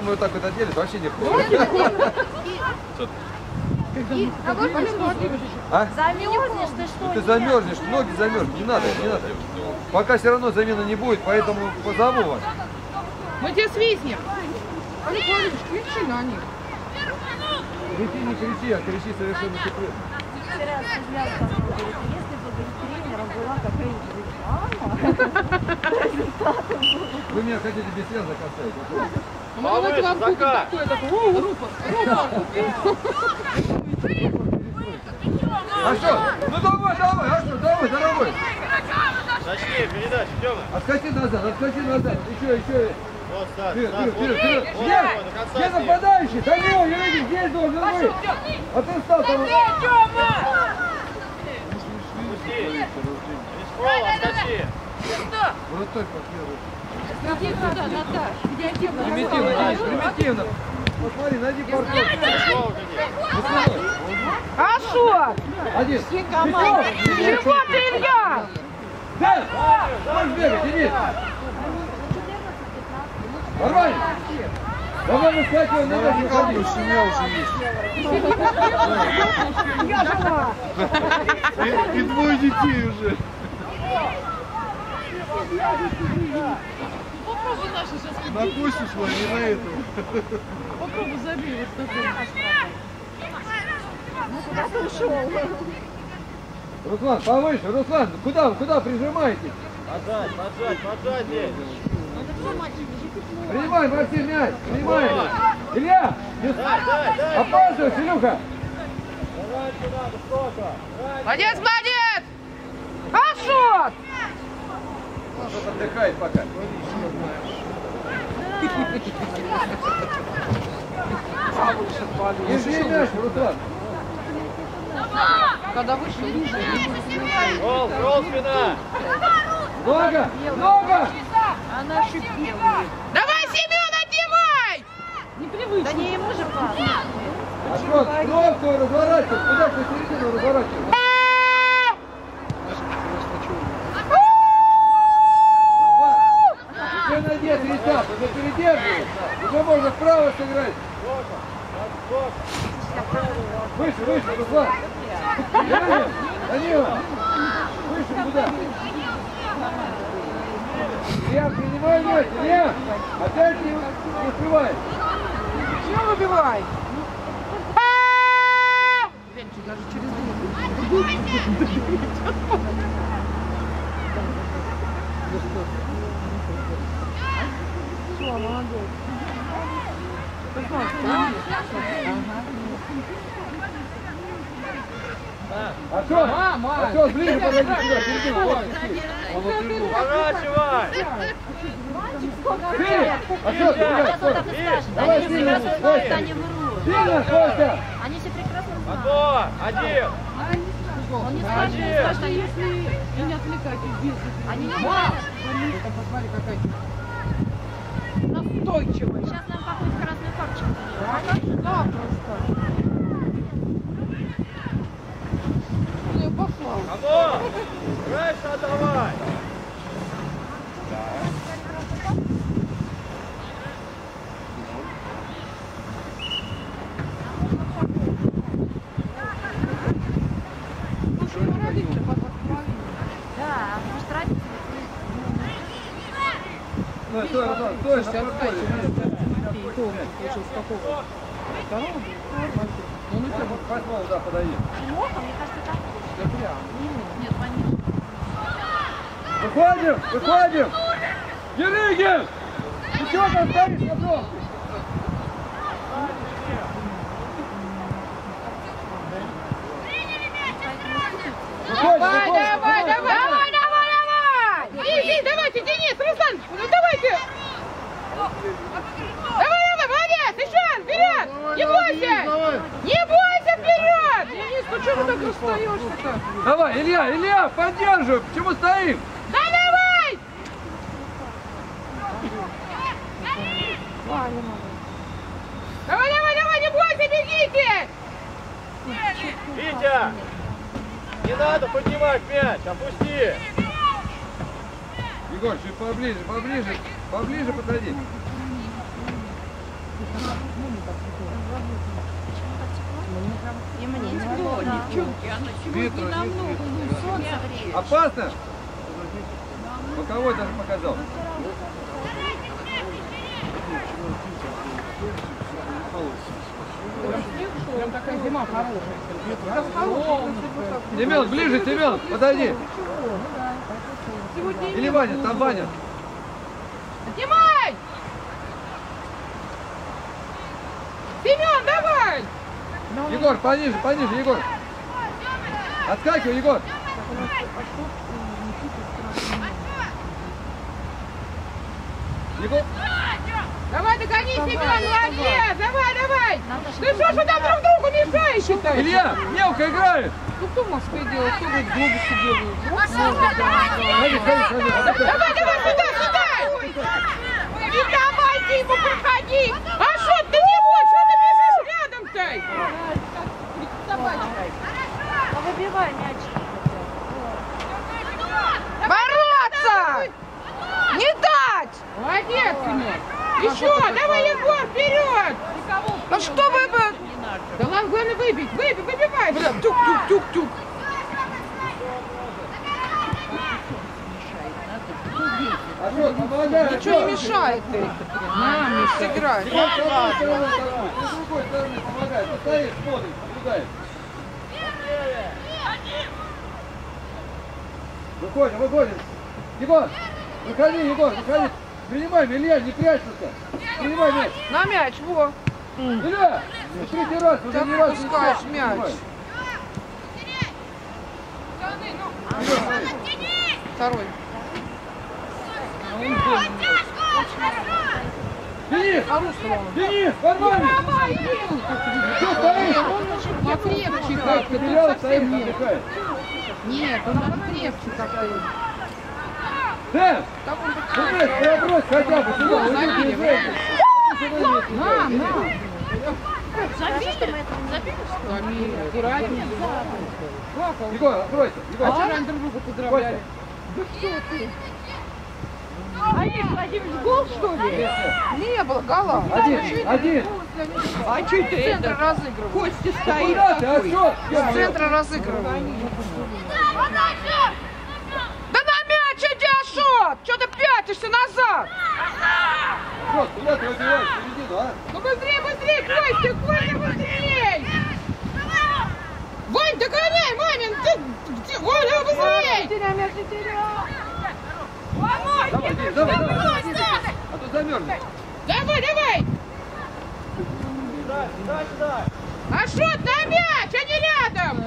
мы вот так вот оделись, вообще не холодно. А? Замерзнешь, ты что? Ты замерзнешь, ноги замерзнешь, не надо, не надо. Пока все равно замены не будет, поэтому позову вас. Мы тебя свистнем. Александр, кричи на них. Кричи, не кричи, а кричи совершенно секретно. Вчера размышляла, говорит, если бы тренером была какая-нибудь реклама, Вы меня хотите без связок оставить? Мы давайте вам купим такое, рупор. А что? Ну давай, давай, а что? Давай, дорогой. Точнее, передача, Тёма. Отскочи назад, еще. Вот, так, Вперед. Где нападающий? Да не, Юрий, здесь должен быть. А ты встал там. Пусти. Рискова, отскочи. Вратарь подъедет. Иди сюда, Наташ. Примитивно. Посмотри, найди партнер. Рискова, гони. А шо? Один. Чего ты, Илья? Да! Можешь бегать, иди. Нормально. Давай выскакивай, надо не ходить. У меня уже есть. И двое детей уже. Попробуй наши сейчас. На Костю шла, не на этого. Попробуй забей вот такой. куда ты ушел? Руслан, повыше, Руслан, куда прижимаетесь? Поджать здесь. Принимай, Максим, мяч, принимай. Илья, опаздывай, Илюха. Молодец, молодец! Ашот! Ашот отдыхает пока. Держи мяч, Руслан. Когда вышел, Гол, спина. Нога! Она шипела. давай, Семен, отнимай! Непривычно. Да не ему же пас. Ашот, кнопку разворачивай. Куда ты середину разворачивай? Уже надет ресап, уже передерживай. Уже можно вправо сыграть. Выше, Руслан. Данила, выше куда? Илья, принимай мяч, Илья. Опять не успевай. Чего выбивай? Ленчик даже через Все, молодец. Ашот, ближе подойди сюда, середину. Поворачивай. Ашот, давай сильно, Костя. Сильно, Костя. Они все прекрасно знают. Отбор, один. Он не скажет, они если и не отвлекать их без. Они не знают. Посмотри, какая настойчивая. Сейчас нам какой-то красный фарчик. Да, просто. Ну, пошла. Кого? Раньше отдавай. Да, может разница? Стой, Слушайте, отдайте. Кто получил с какого? Второго? Ну, ну, что, Восьмого, да, подойди. Плохо, мне кажется, так. да прям. Нет, конечно. Выходим! Герыгин! Ты чего там стоишь на бровке? Давай! Иди, давайте, Денис, Руслан, ну давайте! Давай, молодец, еще, вперед! Не бойся! Не бойся, вперед! Денис, ну что вы так расстаешься-то? Давай, Илья, поддерживай! Почему стоим? Да давай! Давай, не бойся, бегите! Витя! Не надо поднимать мяч, опусти! Егор, чуть поближе подойди. И мне тепло, да. Ветра нет, Солнце греет. Опасно? Боковой даже показал. Прям такая зима хорошая. Семен, ближе, Семен, подойди. Или Ваня, там Ваня. Снимай! Семен, давай! Егор, пониже, пониже, Егор. Отскакивай, Егор. Егор. Давай, догони, Семен, молодец! Давай, давай! Ты что там друг другу мешаешь-то? Илья, мелко играет. Ну кто в Москве делает, кто говорит, глобусы делают? Ходи, ходи, ходи. Давай, давай, сюда, сюда! Не давайте ему проходи! А что ты не можешь? Что ты бежишь рядом-то? А выбивай мяч. Бороться! Не дать! Молодец, Семен! Еще! Давай, Егор, вперед! Ну что вы... Да ладно, главное выбить! Выбивай! Бля, тук-тук-тук-тук! Ничего не мешает ты. На, мне сыграй. С другой стороны помогает. Ты стоишь, смотришь, наблюдаешь. Выходим, выходим. Егор, выходи, Егор, выходи. Принимай, Илья, не прячься. Принимай мяч. На мяч, во. Илья, третий раз, уже Ты не раз. отпускаешь мяч. Второй. Денис, Денис, нормально. Что стоишь? Покрепче Как как-то, тут стрелял, стоишь, совсем нет. отдыхаешь. Нет, он надо крепче как-то. Дэн, смотри, пробрось хотя бы сюда. Забили, Забили. На. Забили, Аккуратнее. Егор, откройся. А Егор, вчера друг друга поздравляли. Да кто ты? Владимирович, гол, что ли? Не было гола. один. А что ты с центра разыгрывал? Костя стоит Куда ты, такой. отсюда? С центра разыгрывал. Да на мяч иди, Ашот! Что ты пятишься назад? Вот, куда ты выбиваешь середину, а? Ну быстрее, быстрее, Костя, быстрее! Вань, догоняй, мамин! Ты, Оля, быстрее! Давай, Денис, давай. А то замерзнешь. Давай! Сюда. Ашот, на мяч, а не рядом!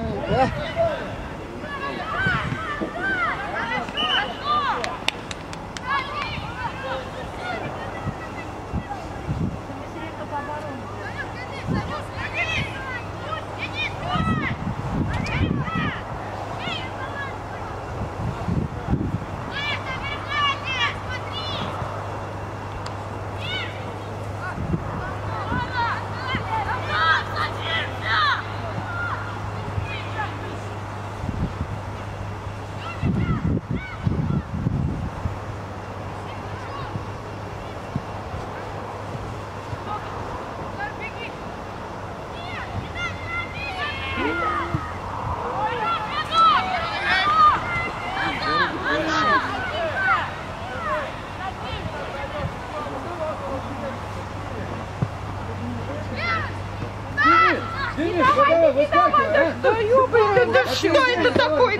Денис, давай, выскакивай, а? Да ёбаный, да что это такое?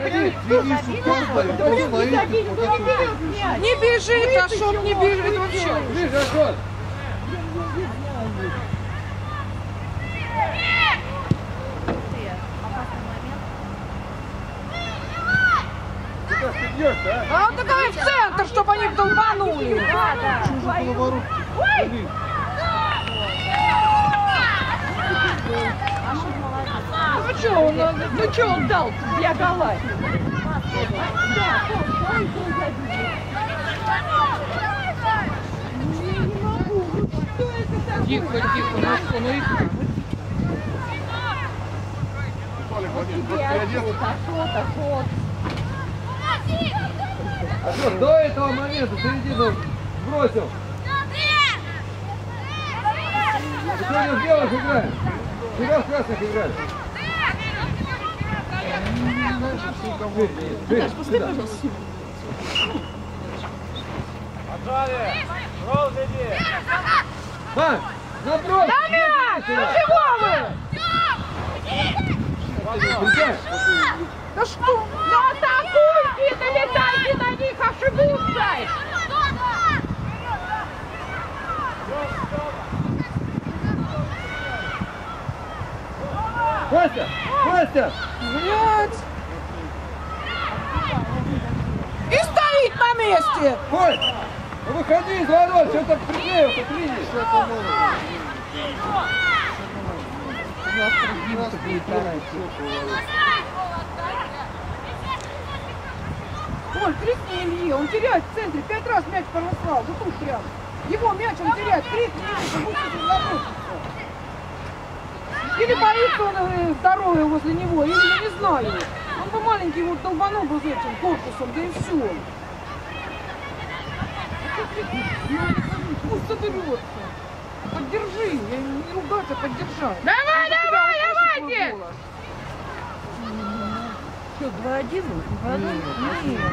Не бежит, Ашот, не бежит вообще. Ближе, Ашот. Куда ты бьешь-то, а? А вот давай в центр, чтобы они долбанули. Ну что он дал для гола? Тихо, ну и Ашот, до этого момента середину бросил. Сегодня в белых играем. Вчера в красных играли. Отжали! Ролл иди! Мам, напротив! Дамян, ну чего вы? Да что? Да атакуйте, налетайте на них, ошибутся! Костя! Костя! Блядь! И стоит на месте! Кость! Ну выходи из ворот, что-то приклеился к линии. Оль, крикни Ильи, он теряет в центре, 5 раз мяч порвал, вот тут прям. Его мяч он теряет, крикни Ильи, он будет заброситься. Или боится он здоровья возле него, или я не знаю. Он бы маленький вот долбанул бы этим корпусом, да и все. Пусть соберется. Поддержи, я не ругать, а поддержать. Давай, давай, давайте! Что, 2-1? 2-0? Нет.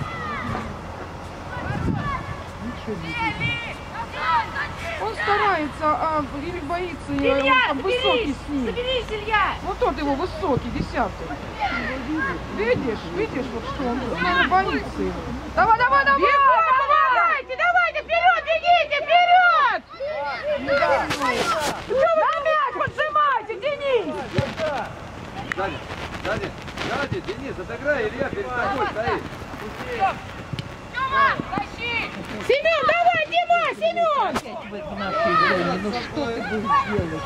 Он старается, или боится, он высокий с ним. Соберись, Илья! Вот тот его высокий, 10-й. Видишь, вот что он, наверное, боится его. Давай, давай, давай! Помогайте, давайте, вперед, бегите, вперед! На мяч поджимайте, Денис! Сзади, Денис, отыграй, Илья перед тобой стоит. Семен, давай, Дима, Семен! Ну что ты будешь делать?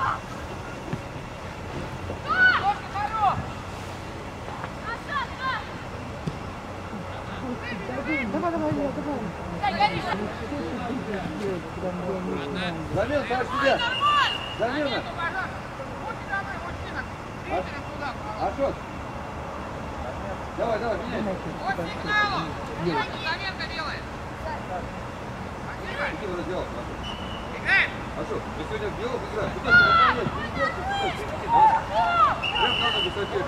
Давай, Илья, давай. Замена, пошли тебя. Замена. Ашот. Давай, меняй. Заметка делает. Какие вы разделал? Ашот, мы сегодня в белых играем. Куда ты выполняешь? Прям надо высоте.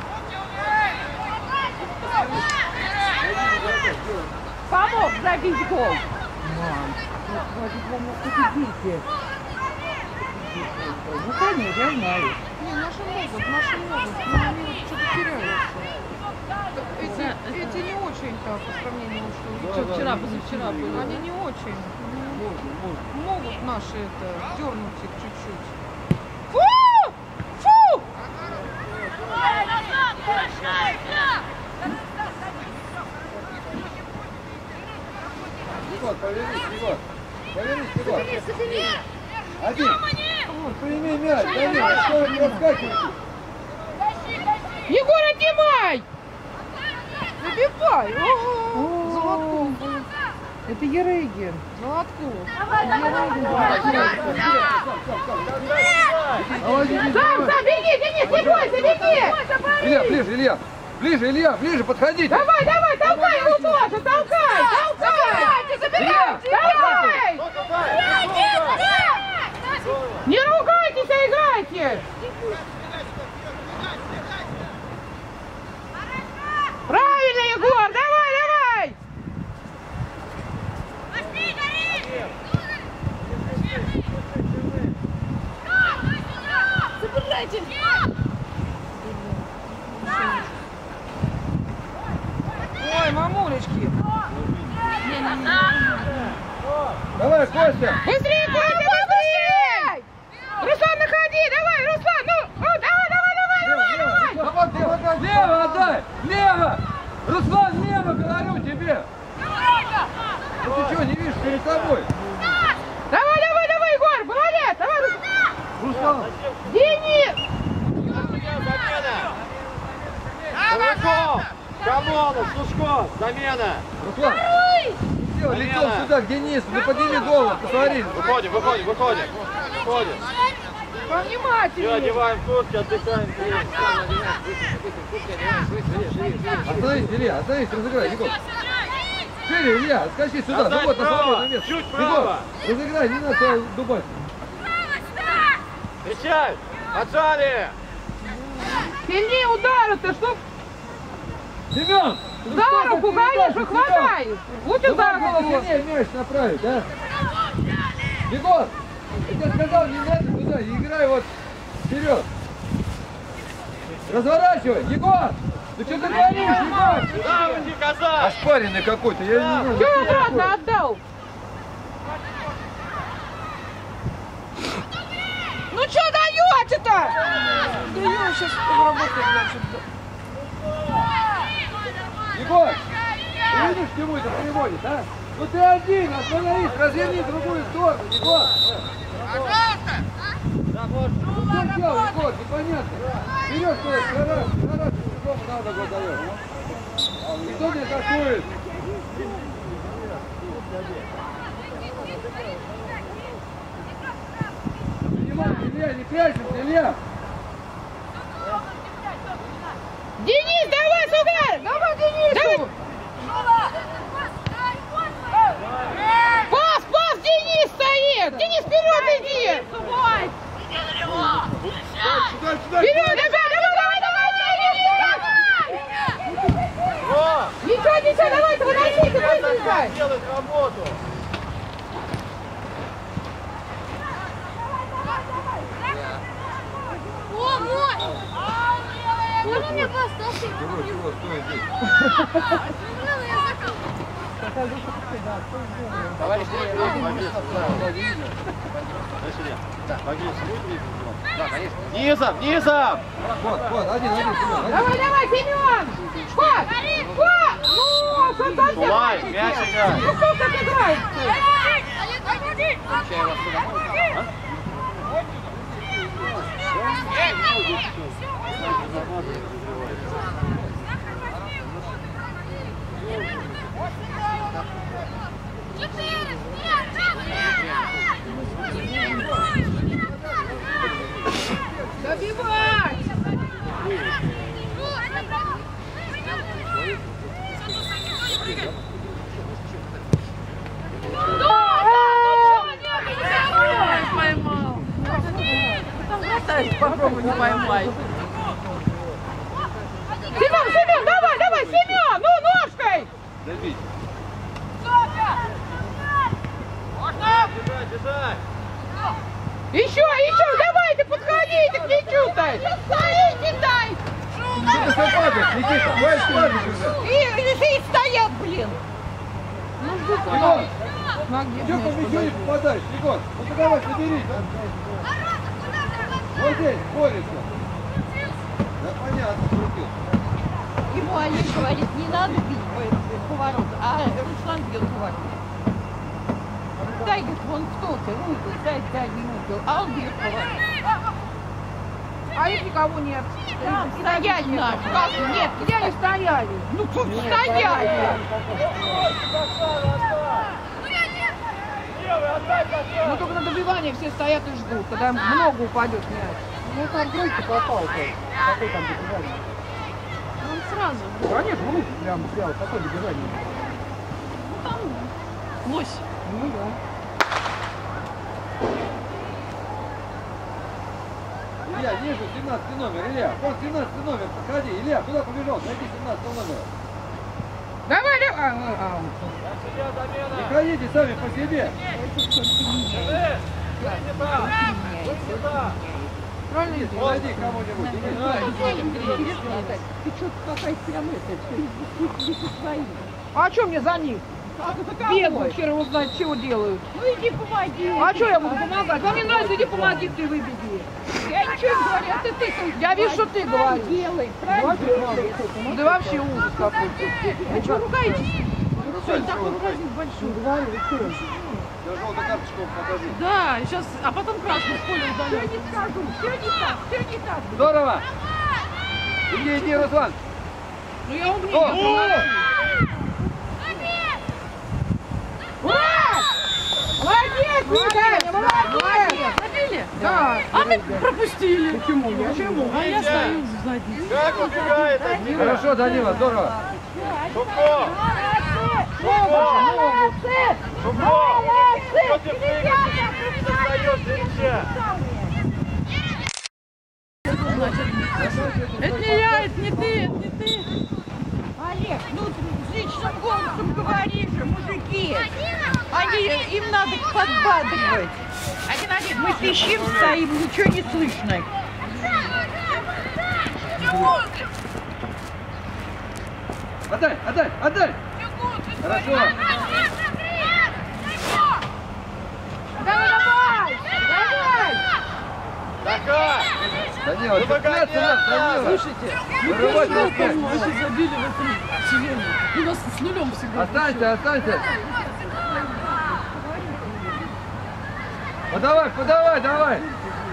Помог забить гол. Мам, хватит вам победите. Ну, конечно, я знаю. Не, наши могут, но они что-то теряются. Эти не очень-то по сравнению, что вчера, позавчера были. Они не очень. Могут наши это дернуть их чуть-чуть. Фу! Фу! Егор, повернись, Егор. Один. Прими мяч, Данил, что вы раскакиваете? Егор, отнимай! Забивай! Ага! Золотков. Это Ерегин. Золотков. Сам, беги, Денис, не бойся, беги! Илья, ближе, Илья! Ближе, подходите! Давай, толкай его тоже, толкай! Забирайте! Давай! Не ругайтесь, а играйте! Правильно, Егор! Давай! Забирайте! Ой, мамулечки! Давай, Костя! Быстрее, Костя, быстрее! Руслан, находи! Давай, Руслан! Ну, давай! Лево отдай! Лево! Руслан, лево, говорю тебе! Ну ты что, не видишь перед тобой? Давай, Егор! Молодец! Давай, Руслан! Денис! Кулаков! Камонов, Сушко! Замена! Руслан! Сделай лицом сюда, к Денису, ну подними голову, посмотри! Выходим! Повнимательнее! Все, одеваем куртки, отдыхаем. Остановись, Илья, разыграй, Егор! Шире, Илья, скачи сюда, ну вот на свободное место! Чуть Егор, право! разыграй, не надо дубать! Встречай! Отжали! Сильнее удары-то, что Семен! за руку гонишь, хватаешь. Вот и за голову. Сильнее мяч направить, да? Егор! Я тебе сказал, не надо туда, играй вот вперед. Разворачивай, Егор! Ты что ты говоришь, Егор? Сюда уйди, коза! Ошпаренный какой-то, я не знаю. Что обратно отдал? Ну что даете-то? Да я сейчас поработаю, значит. Егор! Ты видишь, к чему это приводит, а? Ну ты один, остановись, разверни в другую сторону, Егор! Да, может. Ну что делал, Егор, непонятно. Вперед, стой, прораб, другому надо год даешь. Никто не атакует. Принимай, Илья, не прячься, Илья! Денис, давай сюда! Давай, Денис! Пас, пас, Денис стоит! Денис, вперед иди! Вперед, давай, О! Ничего, давай, выносите, быстренько! Делает работу! О, мой! Давай мне поставь. Чего, стой здесь. Товарищ Низом, низом! Вот, один, Семен. Давай, Семен! Пас! Ну, что там Кулай, мяч играет. Ну, что так играет? Добивать! Поймал. Попробуй не поймай. Семен, давай, Семен! Ну, ножкой! Добить. Держать, держать! Еще, давайте, подходите к Ничу-то! Стоите, дай! Что ты собакаешь, Никита? Давай спадешь уже. И стоят, блин! Егор! Чего по мячу не попадаешь, Егор? Ну ты давай, соберись. Вот здесь, борется. Да понятно, крутил. Ему Олег говорит, не надо бить поворот, а Руслан бьет поворот. Дай, говорит, вон в тот угол, дай дальний угол, а он бьет поворот. А их никого нет. Стояли наши. Как нет? Где они стояли? Ну тут стояли. Ну только на добивании все стоят и ждут, когда много упадет мяч. Ну там тройка попал. Какой там добивание? Он сразу. Конечно, ну прям какое добивание. Ну там лось. Ну да. Илья, ниже 17 номер, Илья. Вот 17 номер, подходи. Илья, куда побежал? Найди 17 номера. Давай, Не ходите сами по себе. правильно? Найди кому-нибудь. Ты что какая прям это? А что мне за них? Бегают, хер его знает, чего делают. Ну иди помоги. А что я буду помогать? Вам не нравится, иди помоги, ты выбеги. Я ничего не говорю, а ты Я вижу, что ты говоришь. делай, правильно делай. Да вообще ужас какой-то. А что ругаетесь? Сегодня такой праздник большой. Я желтую карточку вам покажу. Да, сейчас, а потом красную в поле удаляют. Все не скажу, все не так. Здорово. Иди, Руслан. Ну я умею. Ура! Молодец, Витя! Молодец! Забили? Да. А мы пропустили. Почему? Почему? А я стою сзади. Как убегает от тебя? Хорошо, Данила, здорово. Шубко! Молодцы! Шубко! Что ты прыгаешь? Ты не достаешь до мяча! Это не я, это не ты, это не ты. Олег, ну зычным голосом говори же, мужики. Им надо подбадривать. Мы пищим, стоим, ничего не слышно. Отдай, отдай, отдай! Хорошо! Давай, давай! Давай! Такая! Данила, цепляться надо, Данила! Слушайте, мы Вырывать первый надо. гол вообще забили в этом сезоне. У нас с нулем всегда. Останься, останься! Подавай, подавай, давай!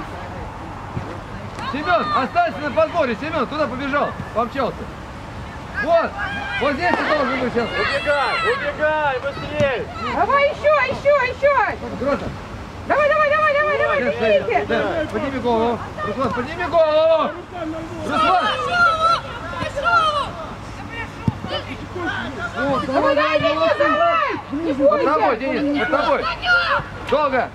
Семен, останься на подборе, Семен, куда побежал? Помчался. Вот, вот здесь ты должен быть сейчас. Убегай, убегай, быстрее! Давай еще! Гроза, Давай, бегите! подними голову. Руслан, подними голову! Руслан! Давай, давай! Не Под тобой, бойся! Денис, под тобой! Долго!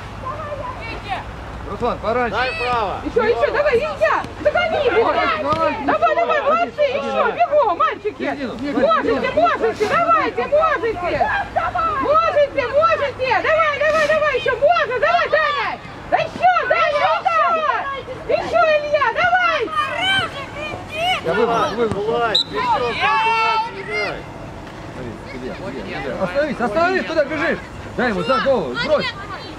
Руслан, пораньше! Дай вправо! Еще, давай, Илья! Догони его! Давай, молодцы! Еще, бегом, мальчики! Можете, давайте, можете! Давай, еще можно! Давай, Таня! Да еще, Илья, давай! Я выбрал. Влазь, Остановись, куда бежишь? Дай ему за голову, брось!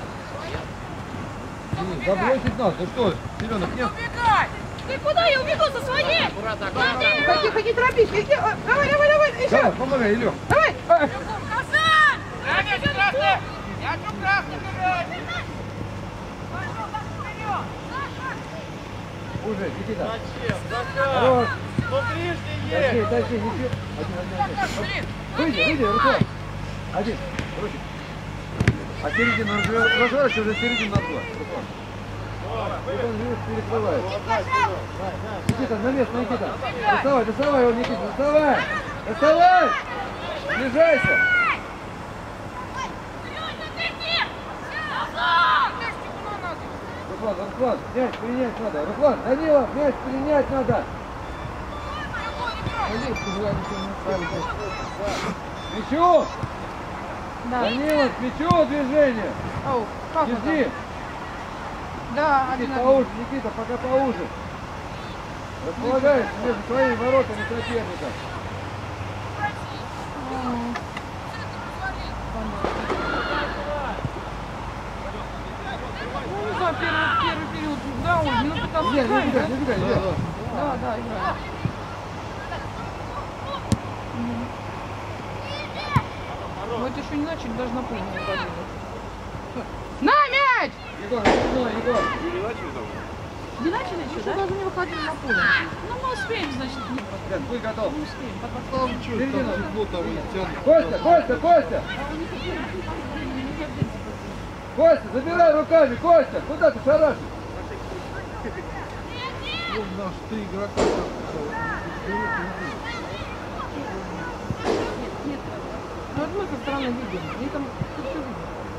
Забросить нас, ну что, Семенов, нет? Ты куда? Я убегу со своей! Тихо, не торопись! Давай, еще! Давай, помогай, Илюх! Давай! Уже, Никита! Зачем? Заказ! Хорош! Ну ближний есть! Тащи, ничего! Один. Выйди, Руслан! Один, бросик! А середину разворачивай уже середину на 2. Он перекрывает. Никита, на место, Никита. Доставай его, Никита, доставай! Снижайся! Руслан, мяч принять надо. Руслан, Данила, мяч принять надо. Мячу! Данила, к мячу движение! Оу, как это? Иди! Да, Никита, поуже, Никита, пока поуже. Располагаешься между своими воротами соперника. Ну, да, первый период, да, он минут 15 Не играет, да? убегай. Да, играет. Ну, это еще не начали, даже на поле не выходили. На мяч! Егор. Не начали еще, да? Даже не выходили на поле. Ну мы успеем, значит, не Дэн, будь готов. успеем. Середину. Костя! Костя, забирай руками, Костя! Куда ты шарашишь? Вот наши 3 игрока. Ну, это мы со стороны видим. Они там все видят.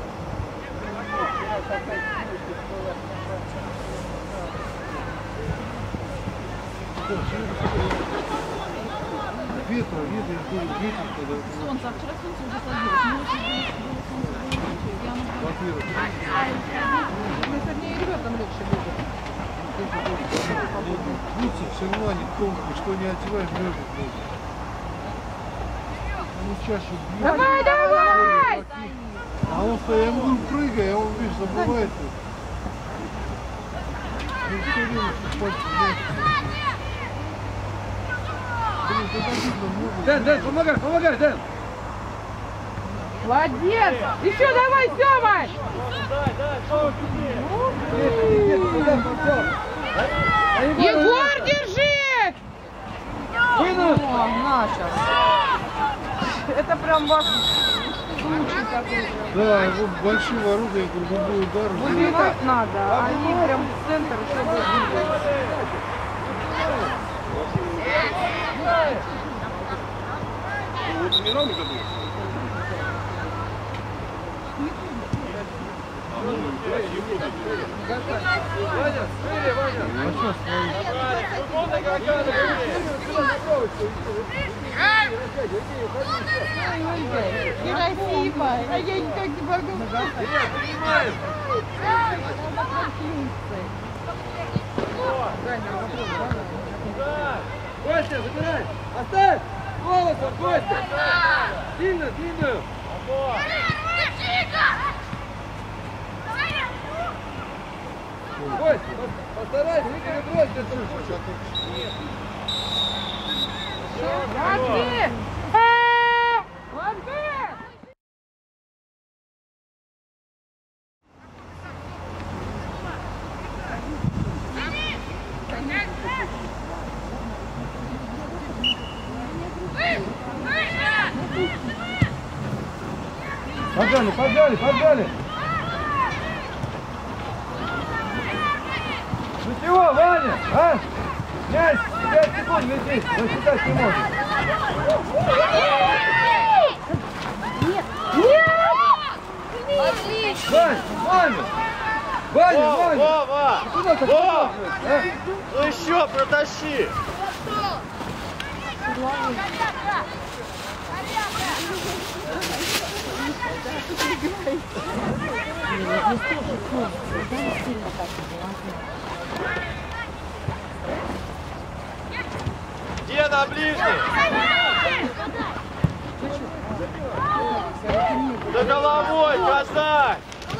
Ветра, ветер, когда... Солнце, а вчера солнце уже садилось. Мы очень Во-первых, Мы сегодня и ребятам легче будет. лучше все равно они тонкие, что не одеваешь, мерзнут можно. Они чаще бьют. Давай! А он стоит, я ему прыгай, а он, видишь, забывает. Ну, все время, что пальцы мягкие. Блин, это обидно много. Дэн, помогай, Дэн! Молодец! Еще давай, Сёма! Егор, держи! Вынос! О, на, сейчас. Это прям ваш случай такой. Да, вот большие ворота, я говорю, любой удар. Выбивать надо, а они прям в центр еще двигают. Ваня, шире, Ваня. Красиво. А я никак не могу. Принимаем. Костя, забирай. Оставь. Голосом, Костя. Сильно, сильную. Костя, постарайся, не перебрось эту кучу. Латвия! Латвия! Поджали, поджали, поджали. Ну чего, Ваня, а? Мяч 5 секунд летит, засчитать не можешь. Нет! Отлично! Ваня, Ваня! Ваня, Ваня! Вова! Куда ты Вова! подходишь, а? Ну еще протащи! Где на ближний? Да головой, Казань!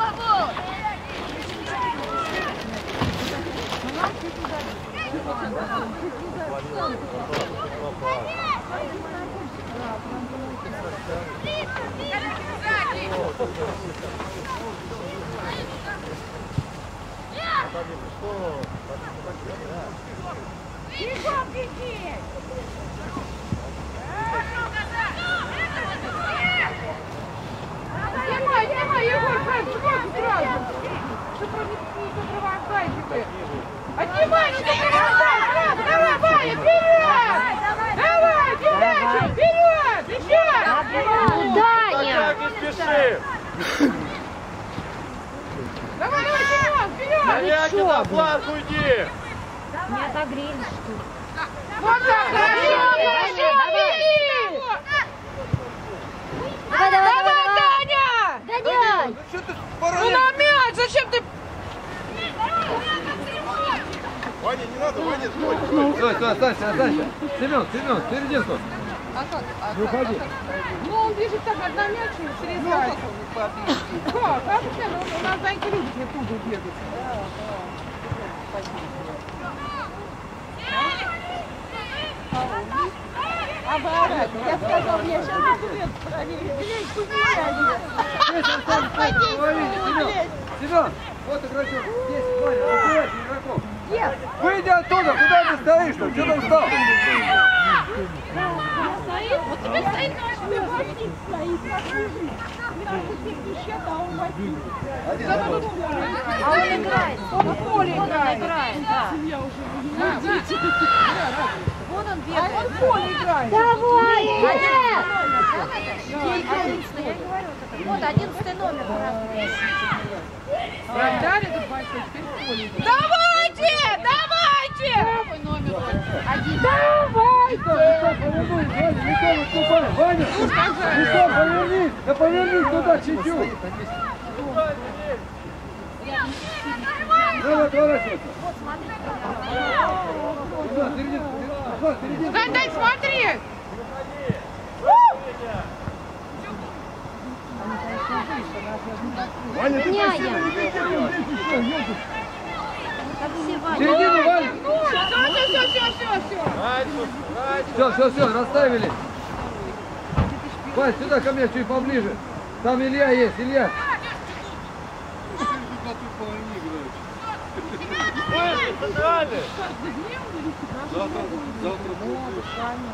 Снимай, Егор, сразу, сразу. Не сопровождайте вы. Отнимай, не сопровождай, сразу, давай, Ваня, вперед! Давай, передачу, вперед, еще! Даня! Не спеши! Давай, Тимон, вперед! Наряки на фланг уйди! Не отогрели, что ли? Вот так, давай, Даня! Даня! Ну что ты Ну на мяч, зачем ты? Ваня, не надо, Ваня, стой! Стой, стой, останься, останься. Семен, Семен, серединку. Не уходи. Ну он бежит так на мяч и срезает. Как? Вообще, ну у нас Данька любит на тубу бегать. Оборот. Я сказал, я сейчас документ проверю. Блядь, Здесь останься, половине, Семен. Семен, вот игрочок. Здесь, Ваня, разбирайте игроков. Выйди оттуда, куда ты стоишь? Что там встал? Вот тебе стоит наш беготик, стоит. Один, А он играет. Он в поле Он играет. играет, да. Вон он бегает. Он в поле играет. Давай! Нет! 11, я говорю. Вот 11 номер. Продали до большой, теперь в поле играет. Давайте! Давайте! Какой номер? Ваня, Ваня, лицо повернись, да повернись туда чуть-чуть. Давай, отворачивайся. Дай смотреть! Ваня, ты Няня. почти не видишь, Как все Ваня. середину, Ваня. Все. Все, расставили. Вань, сюда ко мне чуть поближе. Там Илья есть, Илья. Выше, центральный! Завтра будет.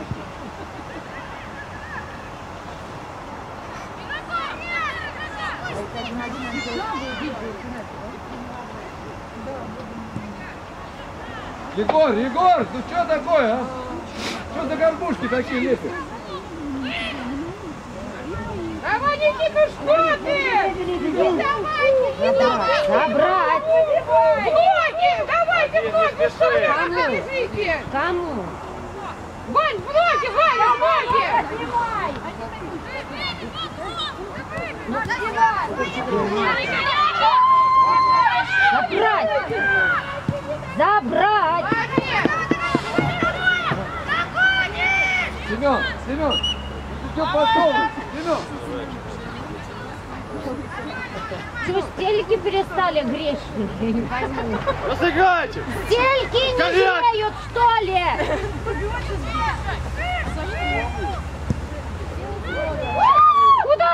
Егор, ну что такое, а? Что за горбушки такие лепят? Давай, Никита, что ты? Не давайте, не давайте. Забрать. Блоки, давайте блоки, что вы там лежите? Кому? Вань, в блоки, Ваня, в блоки. Забрать. Забрать. Семен, Семен, ты что пошел? Семен. Чего стельки перестали грешить? Я не пойму. Разыграйте! Стельки не греют, что ли? Куда?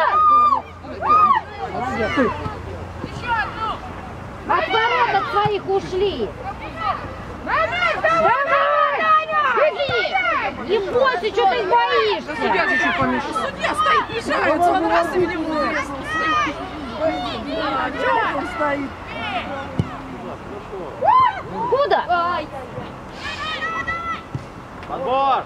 От ворот от своих ушли. Давай! Беги! Не бойся, что ты боишься? Судья стоит, мешается, он раз и не может. Чего он стоит? Куда? Подбор!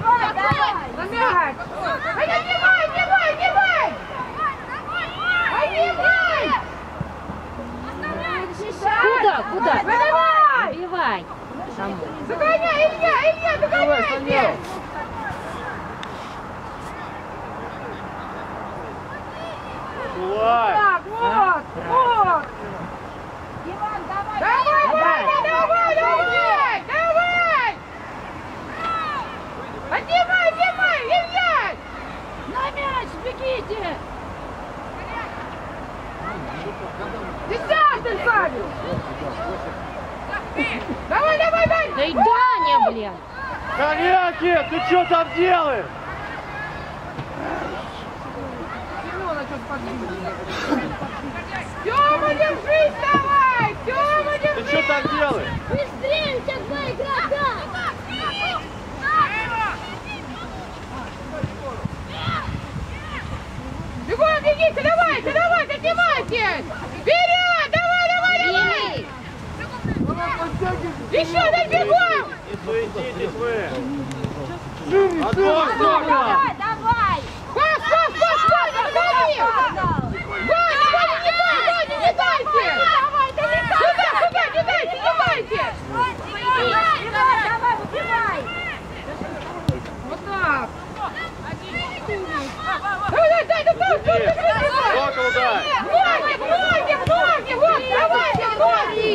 Куда? Забивай! Загоняй, Илья, догоняйте! Шулай! Так, вот! Давай! Поднимай, Илья! На мяч, бегите! Десятый, Фабio! Давай! Да и Даня, блядь! Коряки, ты что там делаешь? Тёма, держись, давай! Тёма, Ты держись! что там делаешь? Быстрее, у тебя два игрока! Бегом, бегите, давайте, поднимайтесь! Вперед, давай! Еще, дай бегом! Не суетитесь вы! Отбор, Сока! Давай! Пас, подходи! Ваня, не дайте! Сюда, не дайте! Давай, убивай! Вот так! Дай, Сокол дай! ноги, вот, давайте, ноги!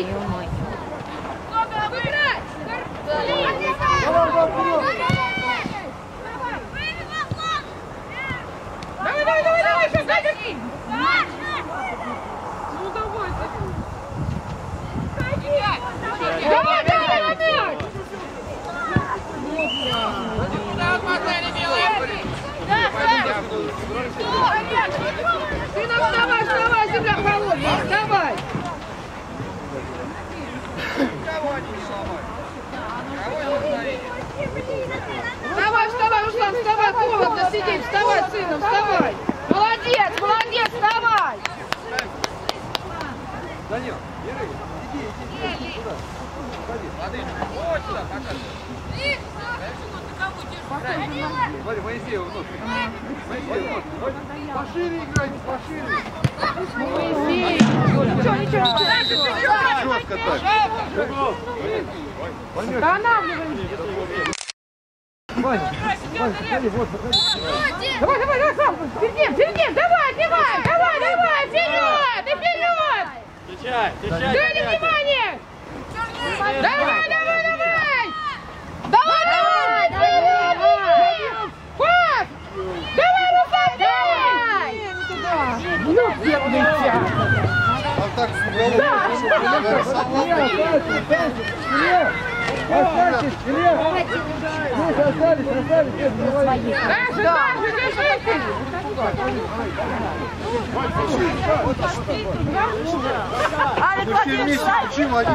Давай, что, дай! Ну давай, давай, мяч! Ты нам вставай, земля холодная, вставай! Вставай, Руслан, вставай, холодно сидеть, вставай, сыном, вставай! Молодец, вставай! Данил, иди сюда. Ходи. Вот сюда, покажи. Смотри, Моисеев внутрь. Пошире играйте, пошире. Ничего. Четко так. Останавливаемся. Ваня, заходи, вот, заходи. Давай, сам, перед ним, давай, отнимай, давай, вперед! Встречай! Дай внимание! Давай! Пас! Давай, Руслан, давай! Ну, бедный тяг! А так Останьтесь, остались, Даша, держитесь! мы все вместе учим один.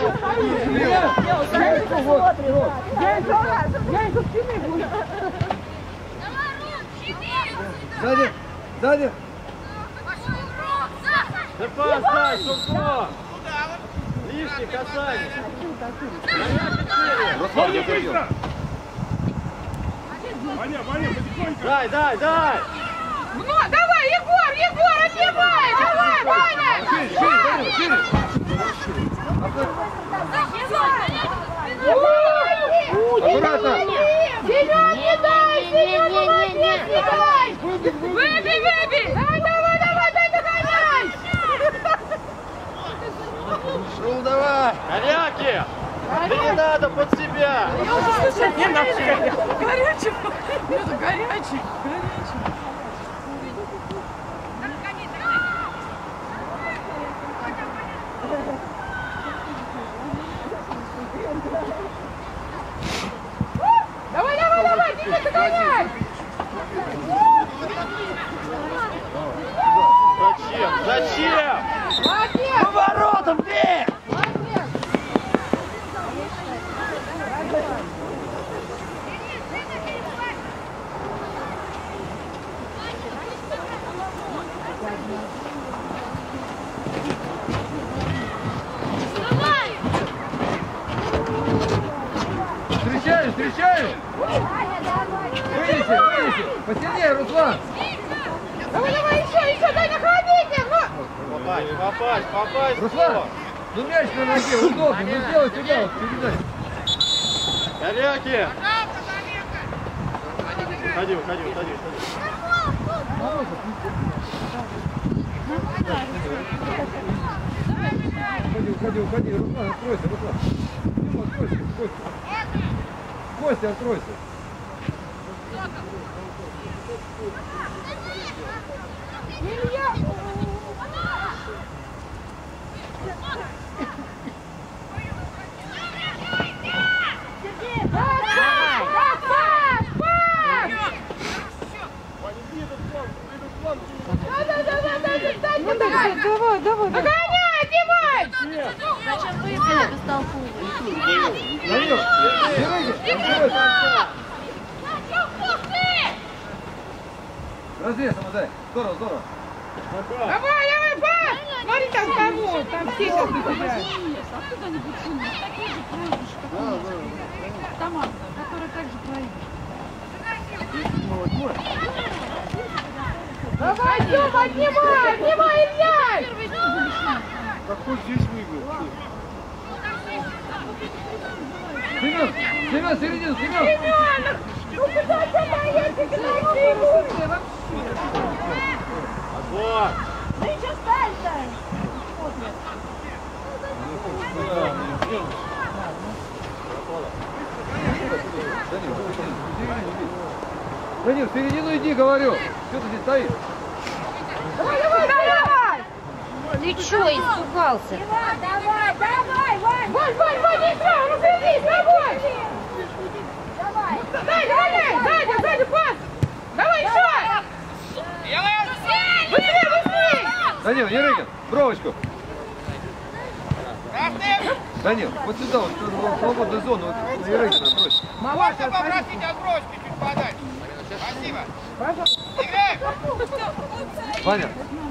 Сзади. Да пас, дай, Сумко! Лишний касание! Руслан, я пойдем. Дай! Ну, давай, Егор, отъебай! Давай, Ваня! Шире, шире, шире! Аккуратно! Семен, не дай! Семен, молодец, не дай! Выбей, выбей! Давай, давай, давай, дай догоняй! Шел давай! Коряки! Да не надо под себя! Не надо. Горячий. Это горячий. Давай, давай, давай, Дима, догоняй! Зачем? Зачем? Молодец! Поворотом бей! Молодец! Встречаю, встречаю! Вынеси, вынеси! Посильнее, Руслан! Давай, давай, еще, дай на холодильник! Ну! Попасть! Руслан! Ну мяч на ноге, удобно, ну сделай сюда, вот передачу. Коряки! Ходи. Уходи, Руслан, откройся, Руслан. Дима, откройся, Костя, откройся. Давай. Догоняй, Димай! Зачем выиграли без толпы? Данил, развес ему дай. Здорово. Давай, пас! Смотри, там кому, там все сейчас выбегают. Откуда-нибудь такие же проигрыши, как у нас. Команда, которая также проигрывает. Давай, Тёма, отнимай, Илья! Какой здесь выиграл? Семен, середину, Семен! Семен! Ну куда ты поедешь? Куда Вот! Ну и что дальше? Данил, в середину иди, говорю. Что ты здесь стоишь? Давай! Ты чё, испугался? Давай, Вань! Вань, не играй, развернись, давай! Сзади, пас! Давай еще! Быстрее! Данил, Ерыгин, бровочку. Данил, вот сюда, вот в свободную зону, вот на Ерыгина брось. Можно попросить отбросить чуть подальше. Спасибо. Играем. Ваня.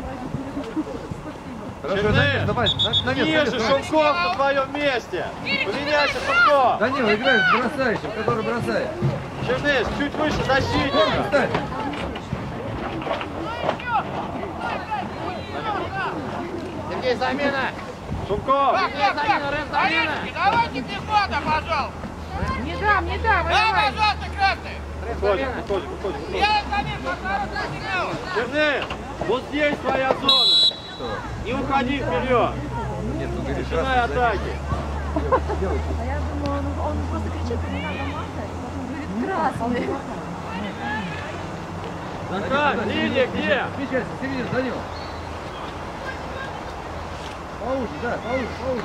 Хорошо, Черных! давай, на место. Ниже, Шумков на твоем месте! Поменяйся, Шумков! Данил, играй с бросающим, который бросает. Черныш, чуть выше защитника! Встань. Сергей, замена. Шумков! Давайте без мата, пожалуйста. Не дам, Да, давай! пожалуйста, красный. Выходим. Я замена, пожалуйста, сигнал. Черныш, вот здесь твоя зона! Не уходи вперед! Нет, ну говоришь, Начинай атаки! А я думала, он просто кричит, не надо махать, потом говорит красный. Захар, линия где? Смещайся, середину, Данил. Поуже, да, поуже.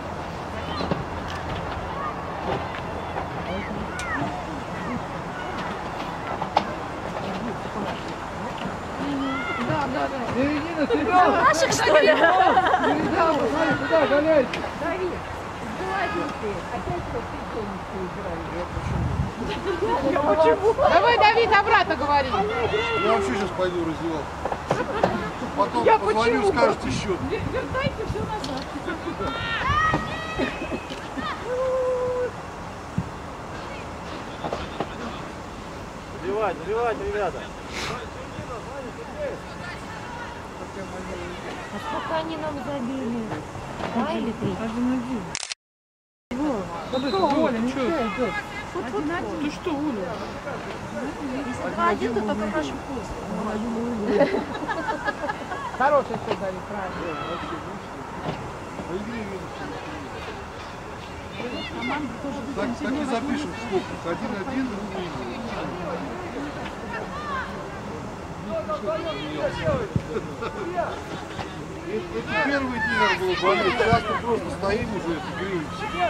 Да. Середина, Семен! Наших, что ли? Середина, посмотри, сюда, гоняйте! Давид, сбивайте ты. Опять по приколу Почему? Давай, Давид, обратно говори. Я вообще сейчас пойду раздеваться. Потом Я позвоню, почему? скажете счет. Вертай-ка все назад. Забивать, ребята! А сколько они нам забили? 2 или 3? 1-1. Оля, ничего. Ты что, Оля? Если 2-1, то только в нашем вкусе. Хороший создали, правильно. Так и запишем в скобках. 1-1. Это первые дни надо было болеть. Сейчас мы просто стоим уже и греемся.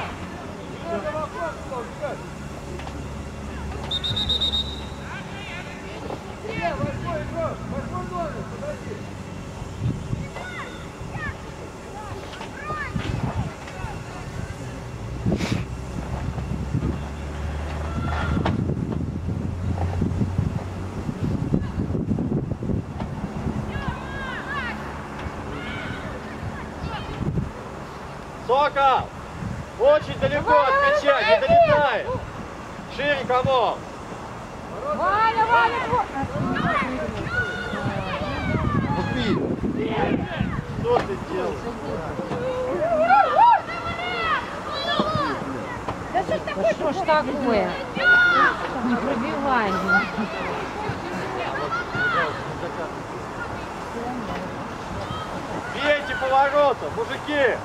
Сокол! Очень далеко от мяча, не долетает! Шире кому! Валя, Валя! Что ты делаешь? Да что ж такое? Не пробивай. Бейте поворотом, мужики!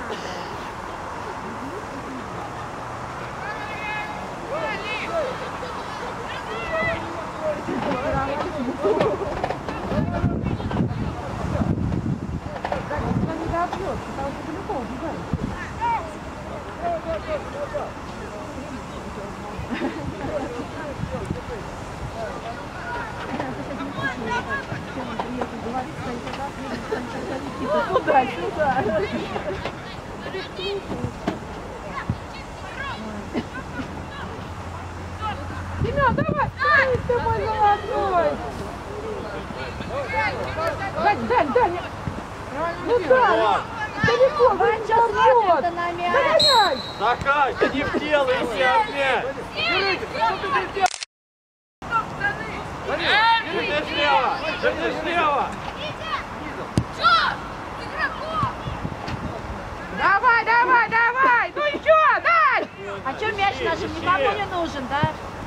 Семен, давай! Ты мой золотой! Дань! Ну да! Далеко, Ванча, это на мяч! догоняй! Захар, иди в тело, иди в мяч! Держи слева! Давай! Ну еще, дай! А что мяч нашим никому не нужен, да?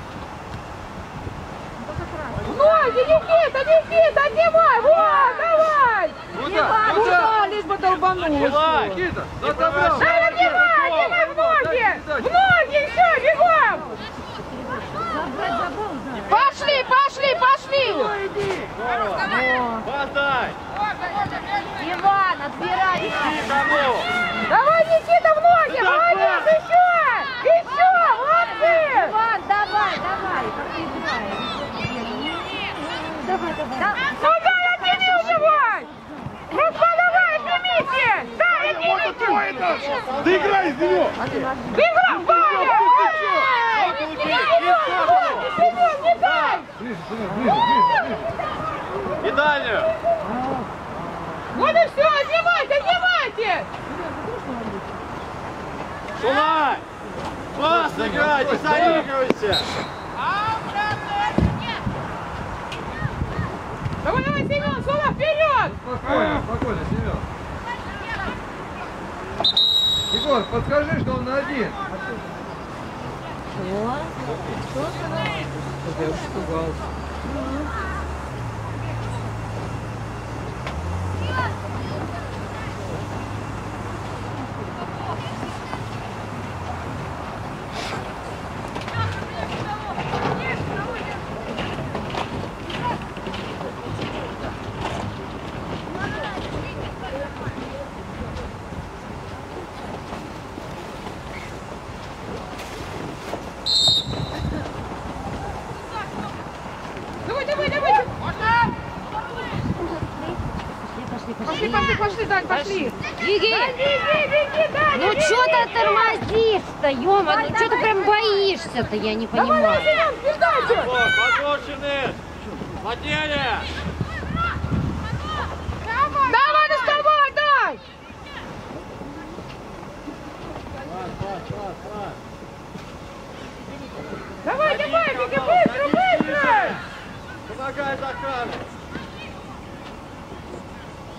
Ноги, Никита, отнимай! Вот, давай! Куда? Лишь бы долбанул! Никита, отобрал! Отнимай в ноги! В ноги, все, бегом! Пошли! Подай! Иван, отбирай! Иди кому! Давай, Никита, в ноги! Молодец, еще! Молодцы! Иван, давай! Как ты играешь? Давай. Ну дай, отними уже, Вань! Руслан, давай, отнимите! Дай, отнимите! Ты играй из него! Игра, Ваня! Семен, не дай! И дальнюю! Вот и все, отнимайте! Шулай! Пас играй, не заигрывайся! Давай, Семен, Сула, вперед! Спокойно, Семен. Егор, подскажи, что он на 1. Я уж испугался. Пошли, Дань, пошли! Беги! Дань! Ну что ты тормозишь-то, ё-мо, ну что ты прям боишься-то, я не понимаю. Давай, Семен, беждайте! Подгоршины! Потеря! Давай, доставай, дай! Давай, беги, быстро! Помогай Захару!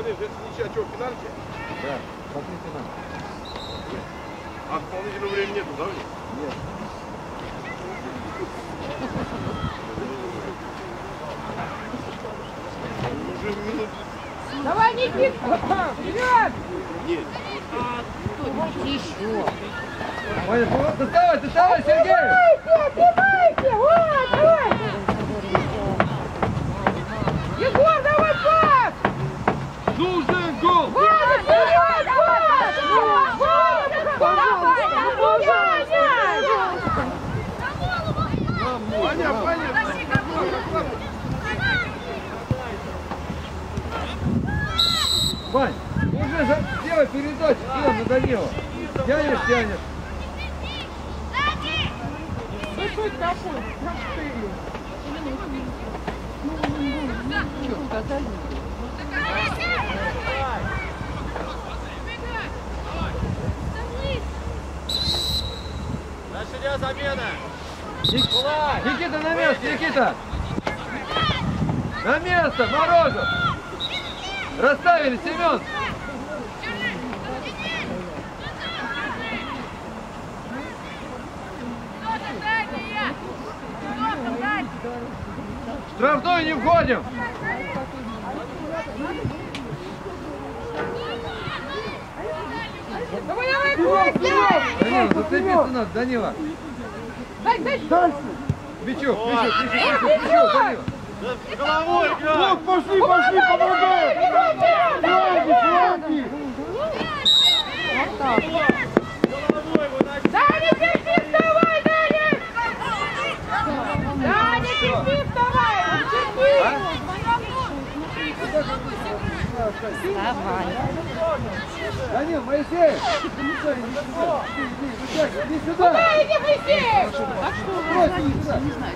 Владимир, это ничья, что, пенальти? Да, смотрите нам. А дополнительного времени нету, да? Нет. Уже минут... Давай, Никит! Вперед! Нет. Еще. Ваня, доставай, Сергей! Отбивайте! Вот, давай! Егор, давай пас! Нужен гол! Ваня, вперед! Ваня, Ваня! Вань, уже сделай передачу прямо на Данила. Тянешь. Ну что это такое? Что, сказали? Дальше замена. Никита, на место, Никита! На место, Морозов! Расставили, Семен! Штрафной не входим! Давай, Костя! Данила, зацепиться надо, Данила! Дай! Бичок, Данила! Головой играй! Вот, пошли, помогай! Фланги! Головой выноси! Даня, терпи, вставай, Даня! Даня, терпи, вставай! Терпи! Давай. Данил, Моисеев! Иди сюда! Иди, Моисеев! Не знаю.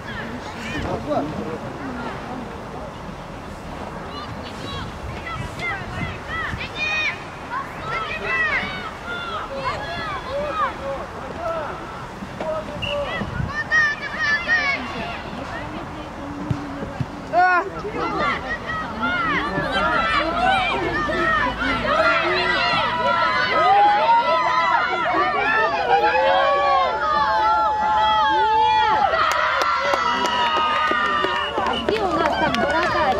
Где у нас там вратарь?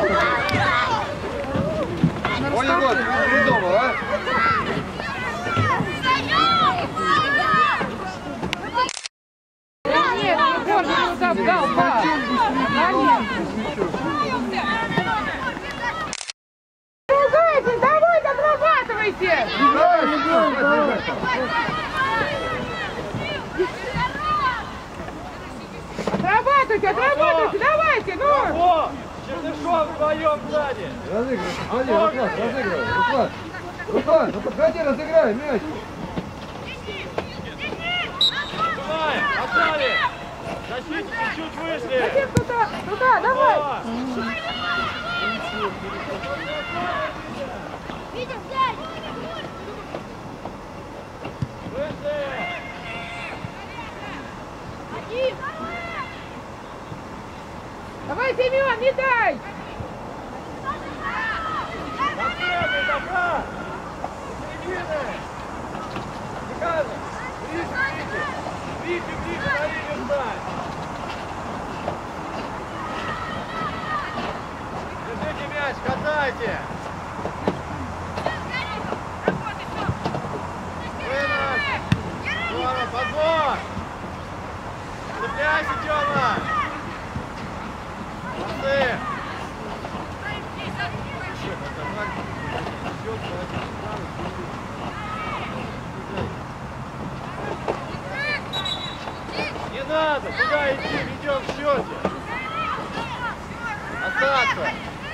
Ой, Егор, ты придумал, а? Нет, Егор же туда дал пас. Ругайтесь, давай, отрабатывайте! Отрабатывайте, давайте, ну! О! Чернышов вдвоем сзади! Разыгрывай, Руслан, ну подходи, разыграй мяч! Давай, отдали! Защитники чуть вышли! Один туда, давай! Вышли! Давай, Семен, не дай! Последний добра! Середины! Николай! Ближе, на линию встань! Держите мяч, катайте! Вынос! Здорово, подбор! Цепляйся, Тёма! Молодцы! Не надо! Куда идти? Ведем в счете! Остаться!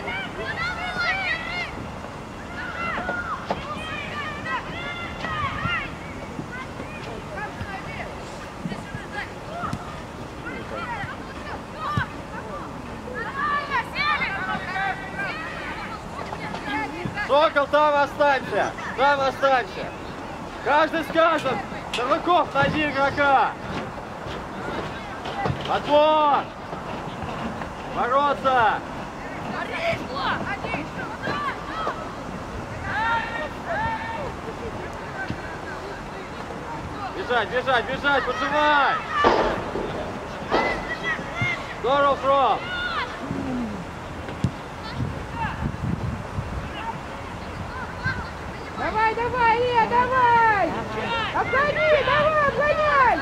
Сокол, там останься! Там останься! Каждый скажет! Савыков, найди игрока! Отбор! Бороться! Бежать, бежать, бежать, поджимай! Здорово, Фром! Давай, давай, Илья, давай! Обгони, давай, обгоняй!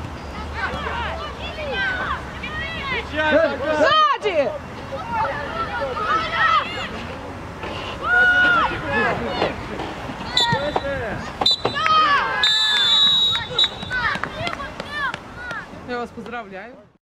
Сзади! Я вас поздравляю.